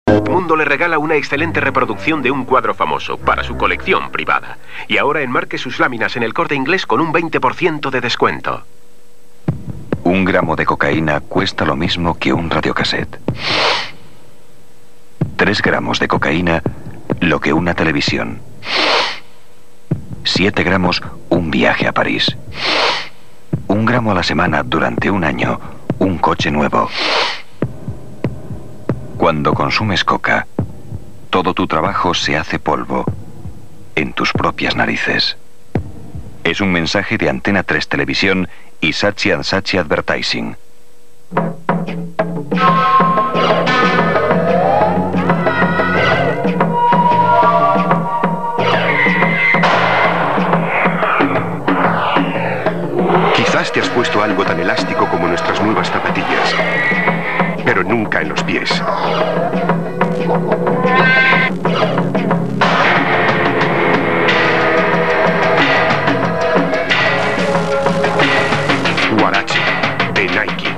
Mundo le regala una excelente reproducción de un cuadro famoso para su colección privada. Y ahora enmarque sus láminas en El Corte Inglés con un 20% de descuento. 1 gramo de cocaína cuesta lo mismo que un radiocassette. 3 gramos de cocaína, lo que una televisión. 7 gramos, un viaje a París. 1 gramo a la semana durante un año, un coche nuevo. Cuando consumes coca, todo tu trabajo se hace polvo en tus propias narices. Es un mensaje de Antena 3 Televisión y Saatchi & Saatchi Advertising. Quizás te has puesto algo tan elástico como nuestras nuevas zapatillas, pero nunca en los pies. Huarache, de Nike.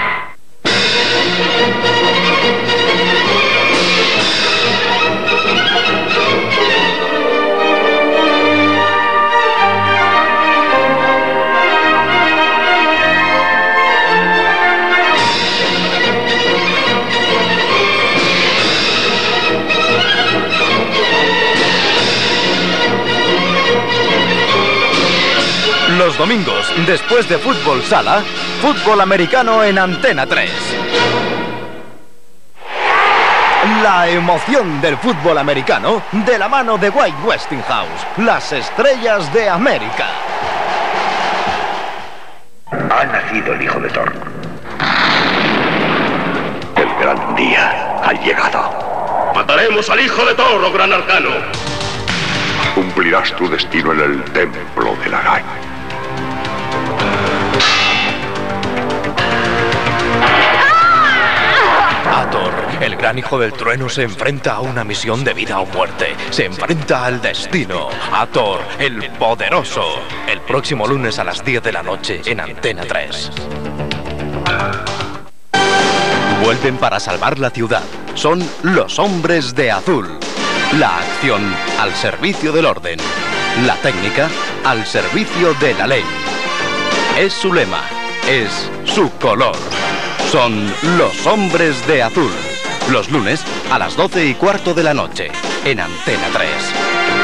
Los domingos, después de fútbol sala, fútbol americano en Antena 3. La emoción del fútbol americano de la mano de White Westinghouse, las estrellas de América. Ha nacido el hijo de Thor. El gran día ha llegado. Mataremos al hijo de Thor, oh gran arcano. Cumplirás tu destino en el templo de la araña. Thor, el gran hijo del trueno, se enfrenta a una misión de vida o muerte. Se enfrenta al destino. A Thor, el poderoso. El próximo lunes a las 10 de la noche en Antena 3. Vuelven para salvar la ciudad. Son los hombres de azul. La acción al servicio del orden. La técnica al servicio de la ley. Es su lema. Es su color. Son los hombres de azul. Los lunes a las 12:15 de la noche en Antena 3.